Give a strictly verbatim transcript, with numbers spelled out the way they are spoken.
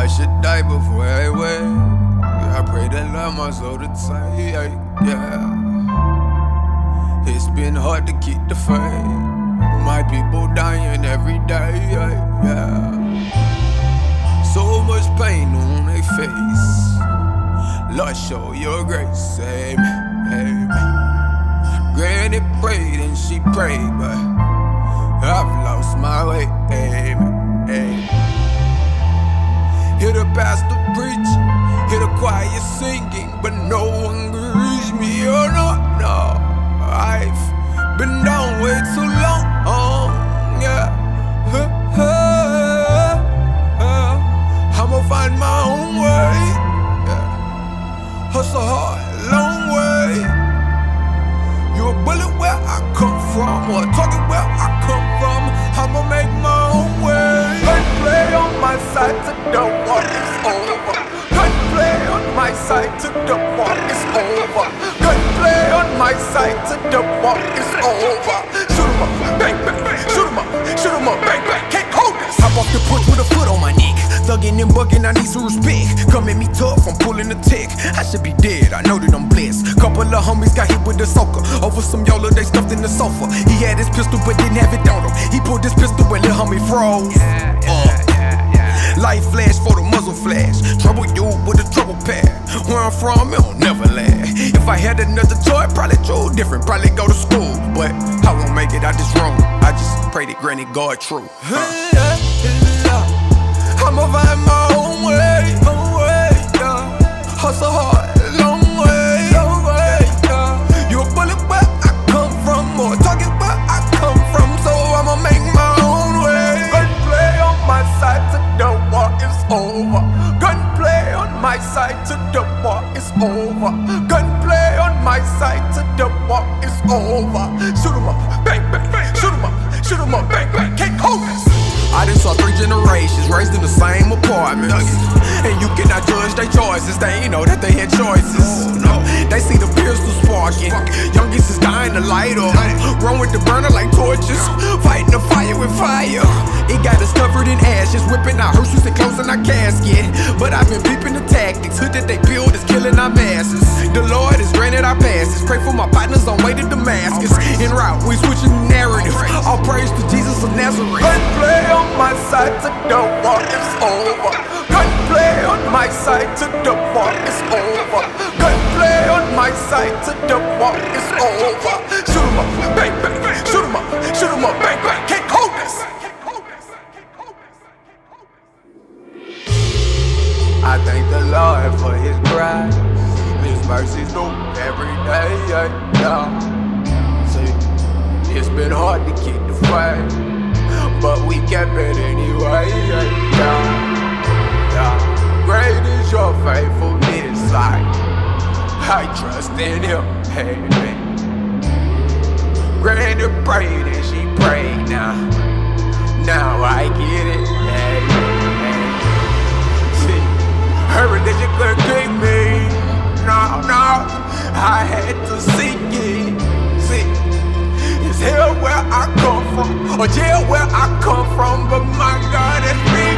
I should die before I wake. I pray that love my soul to take, yeah. It's been hard to keep the faith. My people dying every day, yeah. So much pain on their face. Lord, show your grace, amen, amen. Granny prayed and she prayed, but I've lost my way, amen, amen. Hear the pastor preach, hear the choir singing, but no one can reach me, oh no, no. I've been down way too long, oh, yeah. uh, uh, uh, I'ma find my own way, yeah. Hustle hard, long way. You a bullet where I come from, or a target where I come from. I'ma make my own way. Gunplay on my side to the war is over. Gunplay on my side to the war is over. Gunplay on my side to the war is over. Shoot 'em up, bang bang. Shoot 'em up, shoot 'em up, bang bang. Can't hold us. Hop off the porch with a foot on my neck. Thuggin' and buggin', I need some respect. Come at me tough, I'm pulling the tech. I should be dead, I know that I'm blessed. Couple of homies got hit with a soaker. Over some YOLO, they stuffed in the sofa. He had his pistol but didn't have it on him. He pulled his pistol and little homie froze. Yeah, yeah, uh. yeah, yeah. Light flash for the muzzle flash. Trouble you with a trouble pad. Where I'm from, it don't never last. If I had another toy, probably drew different. Probably go to school, but I won't make it out this room. I just pray that granny God true. uh. I'ma find my own way, own way, yeah. Hustle hard, long way, long way, yeah. You a bullet where I come from, or a target where I come from, so I'ma make my own way. Gunplay on my side to the war is over. Gunplay on my side to the war is over. Gunplay on my side to the war is over. Shoot 'em up, bang bang, shoot 'em up, shoot 'em up, bang bang. Can't hold us. I done saw three generations raised in the same apartments, and you cannot judge their choices. They ain't know that they had choices. No, they see the pistol sparking. Youngest is dying to light up. Run with the burner like torches. Fighting the fire with fire. It got us covered in ashes. Whipping our hearses and closing our casket. But I've been peeping the tactics. Hood that they build is killing our masses. The Lord has granted our passes. Pray for my partners on way to Damascus. En route, we switching the narrative. All praise to Jesus of Nazareth. Gunplay on my side to the war is over. Gunplay on my side to the war is over. Gunplay on my side to the war is over. Shoot 'em up, bang bang. Shoot 'em up, shoot 'em up, bang bang. Can't hold us. I thank the Lord for His grace. His mercies new every day, yeah. See, it's been hard to keep the fight, but we kept it anyway, yeah, yeah. Great is your faithfulness, I, I trust in Him, hey, hey. Granny prayed and she prayed now, now I get it, hey, hey. See, her religion couldn't keep me, no, no, I had to seek it, see. It's hell where I come from, or jail where I come from, but my God has been